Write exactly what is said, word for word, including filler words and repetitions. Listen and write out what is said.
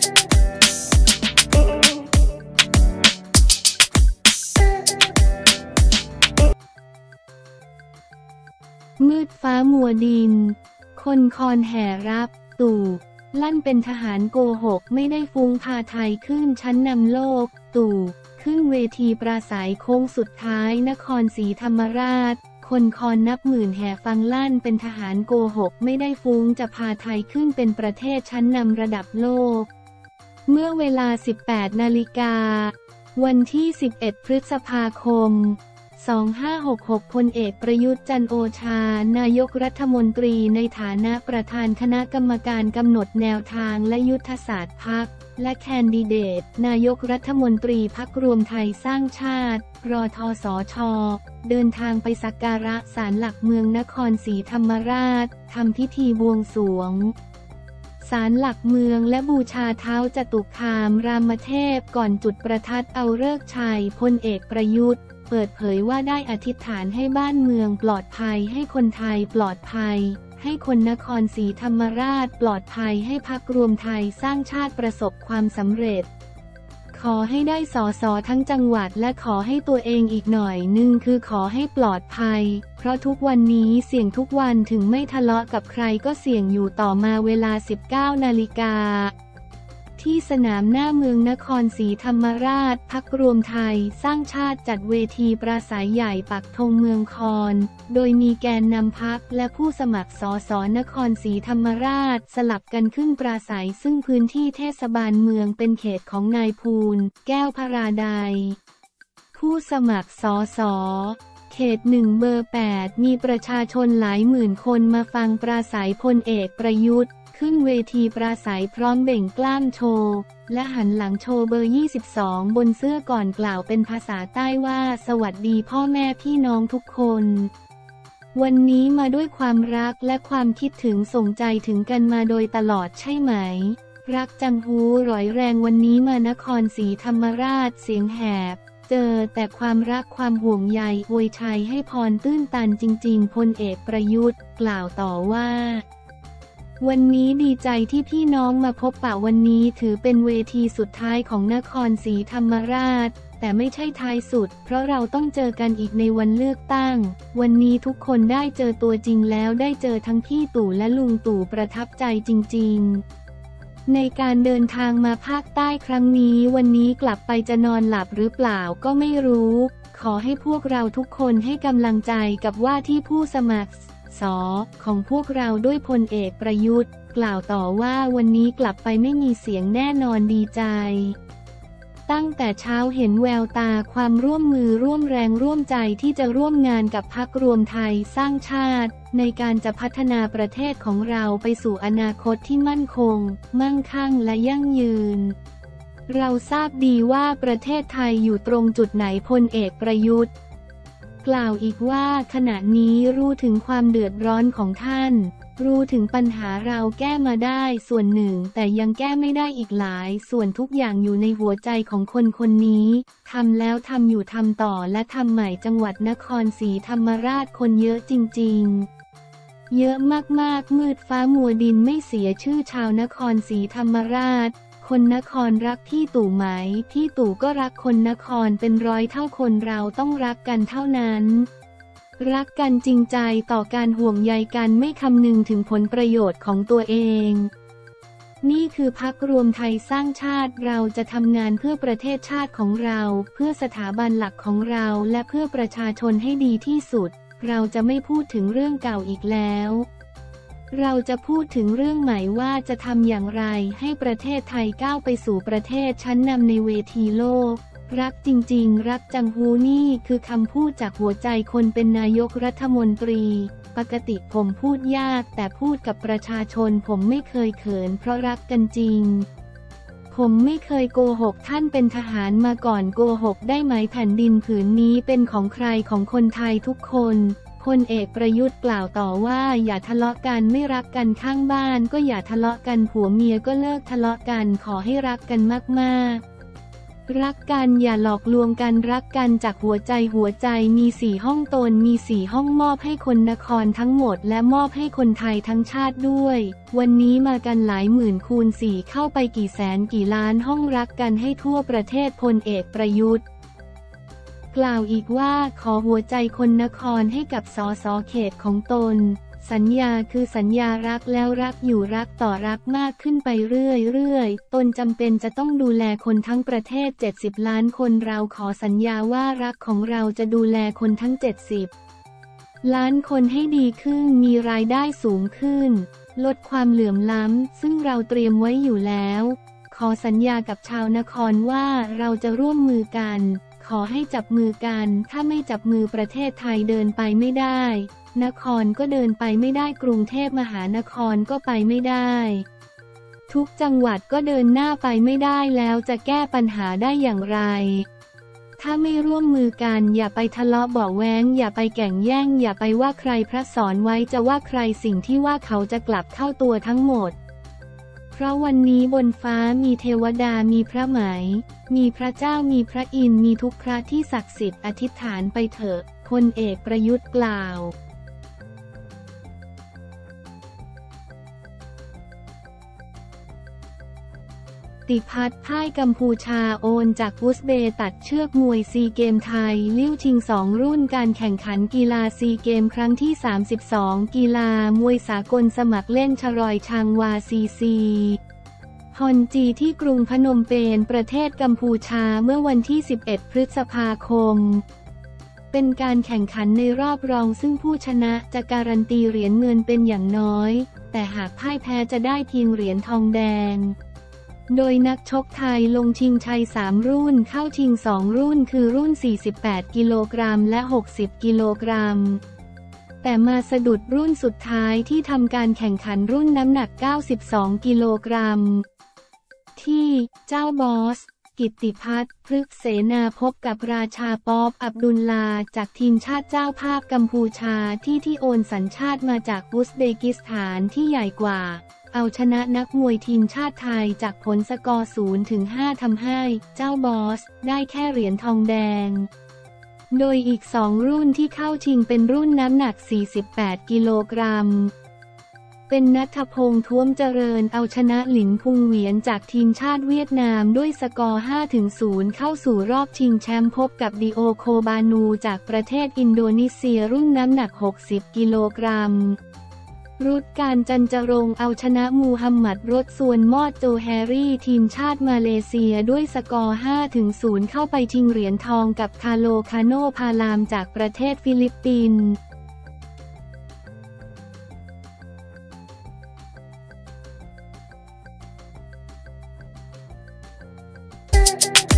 มืดฟ้ามัวดินคนคอนแห่รับตู่ลั่นเป็นทหารโกหกไม่ได้ฟุ้งพาไทยขึ้นชั้นนำโลกตู่ขึ้นเวทีปราศัยโค้งสุดท้ายนครศรีธรรมราชคนคอนนับหมื่นแห่ฟังลั่นเป็นทหารโกหกไม่ได้ฟุ้งจะพาไทยขึ้นเป็นประเทศชั้นนำระดับโลกเมื่อเวลา สิบแปดนาฬิกาวันที่ สิบเอ็ด พฤษภาคมสองพันห้าร้อยหกสิบหกพลเอกประยุทธ์จันทร์โอชานายกรัฐมนตรีในฐานะประธานคณะกรรมการกำหนดแนวทางและยุทธศาสตร์พรรคและแคนดิเดตนายกรัฐมนตรีพรรครวมไทยสร้างชาติรทสช.เดินทางไปสักการะศาลหลักเมืองนครศรีธรรมราชทำพิธีบวงสรวงศาลหลักเมืองและบูชาเท้าจตุคามรามเทพก่อนจุดประทัดเอาฤกษ์ชัยพลเอกประยุทธ์เปิดเผยว่าได้อธิษฐานให้บ้านเมืองปลอดภัยให้คนไทยปลอดภัยให้คนนครศรีธรรมราชปลอดภัยให้พรรครวมไทยสร้างชาติประสบความสำเร็จขอให้ได้สสทั้งจังหวัดและขอให้ตัวเองอีกหน่อยนึงคือขอให้ปลอดภัยเพราะทุกวันนี้เสี่ยงทุกวันถึงไม่ทะเลาะกับใครก็เสี่ยงอยู่ต่อมาเวลา สิบเก้านาฬิกาที่สนามหน้าเมืองนครศรีธรรมราชพรรครวมไทยสร้างชาติจัดเวทีปราศัยใหญ่ปักธงเมืองคอนโดยมีแกนนำพรรคและผู้สมัครสสนครศรีธรรมราชสลับกันขึ้นปราศัยซึ่งพื้นที่เทศบาลเมืองเป็นเขตของนายภูลแก้วพราไดผู้สมัครสสเขตหนึ่งเบอร์แปดมีประชาชนหลายหมื่นคนมาฟังปราศัยพลเอกประยุทธ์ขึ้นเวทีปราศัยพร้อมเบ่งกล้ามโชว์และหันหลังโชว์เบอร์ยี่สิบสองบนเสื้อก่อนกล่าวเป็นภาษาใต้ว่าสวัสดีพ่อแม่พี่น้องทุกคนวันนี้มาด้วยความรักและความคิดถึงส่งใจถึงกันมาโดยตลอดใช่ไหมรักจังหูร้อยแรงวันนี้มานครศรีธรรมราชเสียงแหบเจอแต่ความรักความห่วงใยอวยชัยให้พรตื้นตันจริงๆพลเอกประยุทธ์กล่าวต่อว่าวันนี้ดีใจที่พี่น้องมาพบปะวันนี้ถือเป็นเวทีสุดท้ายของนครศรีธรรมราชแต่ไม่ใช่ท้ายสุดเพราะเราต้องเจอกันอีกในวันเลือกตั้งวันนี้ทุกคนได้เจอตัวจริงแล้วได้เจอทั้งพี่ตู่และลุงตู่ประทับใจจริงๆในการเดินทางมาภาคใต้ครั้งนี้วันนี้กลับไปจะนอนหลับหรือเปล่าก็ไม่รู้ขอให้พวกเราทุกคนให้กำลังใจกับว่าที่ผู้สมัครสอของพวกเราด้วยพลเอกประยุทธ์กล่าวต่อว่าวันนี้กลับไปไม่มีเสียงแน่นอนดีใจตั้งแต่เช้าเห็นแววตาความร่วมมือร่วมแรงร่วมใจที่จะร่วมงานกับพรรครวมไทยสร้างชาติในการจะพัฒนาประเทศของเราไปสู่อนาคตที่มั่นคงมั่งคั่งและยั่งยืนเราทราบดีว่าประเทศไทยอยู่ตรงจุดไหนพลเอกประยุทธ์กล่าวอีกว่าขณะนี้รู้ถึงความเดือดร้อนของท่านรู้ถึงปัญหาเราแก้มาได้ส่วนหนึ่งแต่ยังแก้ไม่ได้อีกหลายส่วนทุกอย่างอยู่ในหัวใจของคนคนนี้ทำแล้วทำอยู่ทำต่อและทำใหม่จังหวัดนครศรีธรรมราชคนเยอะจริงๆเยอะมากๆมืดฟ้ามัวดินไม่เสียชื่อชาวนครศรีธรรมราชคนนครรักพี่ตู่ไหมพี่ตู่ก็รักคนนครเป็นร้อยเท่าคนเราต้องรักกันเท่านั้นรักกันจริงใจต่อการห่วงใยกันไม่คำนึงถึงผลประโยชน์ของตัวเองนี่คือพรรครวมไทยสร้างชาติเราจะทำงานเพื่อประเทศชาติของเราเพื่อสถาบันหลักของเราและเพื่อประชาชนให้ดีที่สุดเราจะไม่พูดถึงเรื่องเก่าอีกแล้วเราจะพูดถึงเรื่องใหม่ว่าจะทำอย่างไรให้ประเทศไทยก้าวไปสู่ประเทศชั้นนำในเวทีโลกรักจริงๆรักจังหูนี่คือคำพูดจากหัวใจคนเป็นนายกรัฐมนตรีปกติผมพูดยากแต่พูดกับประชาชนผมไม่เคยเขินเพราะรักกันจริงผมไม่เคยโกหกท่านเป็นทหารมาก่อนโกหกได้ไหมแผ่นดินผืนนี้เป็นของใครของคนไทยทุกคนพลเอกประยุทธ์กล่าวต่อว่าอย่าทะเลาะกันไม่รักกันข้างบ้านก็อย่าทะเลาะกันผัวเมียก็เลิกทะเลาะกันขอให้รักกันมากๆรักกันอย่าหลอกลวงกันรักกันจากหัวใจหัวใจมีสี่ห้องตนมีสี่ห้องมอบให้คนนครทั้งหมดและมอบให้คนไทยทั้งชาติด้วยวันนี้มากันหลายหมื่นคูณสี่เข้าไปกี่แสนกี่ล้านห้องรักกันให้ทั่วประเทศพลเอกประยุทธ์กล่าวอีกว่าขอหัวใจคนนครให้กับสสเขตของตนสัญญาคือสัญญารักแล้วรักอยู่รักต่อรักมากขึ้นไปเรื่อยๆตนจำเป็นจะต้องดูแลคนทั้งประเทศเจ็ดสิบล้านคนเราขอสัญญาว่ารักของเราจะดูแลคนทั้งเจ็ดสิบล้านคนให้ดีขึ้นมีรายได้สูงขึ้นลดความเหลื่อมล้ำซึ่งเราเตรียมไว้อยู่แล้วขอสัญญากับชาวนครว่าเราจะร่วมมือกันขอให้จับมือกันถ้าไม่จับมือประเทศไทยเดินไปไม่ได้นครก็เดินไปไม่ได้กรุงเทพมหานครก็ไปไม่ได้ทุกจังหวัดก็เดินหน้าไปไม่ได้แล้วจะแก้ปัญหาได้อย่างไรถ้าไม่ร่วมมือกันอย่าไปทะเลาะเบาะแว้งอย่าไปแก่งแย่งอย่าไปว่าใครพระสอนไว้จะว่าใครสิ่งที่ว่าเขาจะกลับเข้าตัวทั้งหมดเพราะวันนี้บนฟ้ามีเทวดามีพระไหมมีพระเจ้ามีพระอินทร์มีทุกพระที่ศักดิ์สิทธิ์อธิษฐานไปเถอะพลเอกประยุทธ์กล่าวติพัฒน์พ่ายกัมพูชาโอนจากอุซเบย์ตัดเชือกมวยซีเกมไทยลิ้วชิงสองรุ่นการแข่งขันกีฬาซีเกมครั้งที่สามสิบสองกีฬามวยสากลสมัครเล่นชรอยชางวาซีซีฮอนจีที่กรุงพนมเปญประเทศกัมพูชาเมื่อวันที่สิบเอ็ดพฤษภาคมเป็นการแข่งขันในรอบรองซึ่งผู้ชนะจะการันตีเหรียญเงินเป็นอย่างน้อยแต่หากพ่ายแพ้จะได้เพียงเหรียญทองแดงโดยนักชกไทยลงชิงชัยสามรุ่นเข้าชิงสองรุ่นคือรุ่นสี่สิบแปดกิโลกรัมและหกสิบกิโลกรัมแต่มาสะดุดรุ่นสุดท้ายที่ทำการแข่งขันรุ่นน้ำหนักเก้าสิบสองกิโลกรัมที่เจ้าบอสกิตติพัฒน์พฤกษเสนาพบกับราชาป๊อบอับดุลลาจากทีมชาติเจ้าภาพกัมพูชาที่ที่โอนสัญชาติมาจากอุซเบกิสถานที่ใหญ่กว่าเอาชนะนักมวยทีมชาติไทยจากผลสกอร์ศูนย์ถึงห้าทำให้เจ้าบอสได้แค่เหรียญทองแดงโดยอีกสองรุ่นที่เข้าชิงเป็นรุ่นน้ำหนักสี่สิบแปดกิโลกรัมเป็นณัฐพงษ์ท้วมเจริญเอาชนะหลินพุงเหวียนจากทีมชาติเวียดนามด้วยสกอร์ ห้าถึงศูนย์ เข้าสู่รอบชิงแชมป์พบกับดิโอโคบานูจากประเทศอินโดนีเซียรุ่นน้ำหนักหกสิบกิโลกรัมรุดการจันจรงค์เอาชนะมูฮัมหมัดรถส่วนมอดโจแฮรี่ทีมชาติมาเลเซียด้วยสกอร์ ห้าถึงศูนย์ เข้าไปชิงเหรียญทองกับคาโลคาโนพาลามจากประเทศฟิลิปปินส์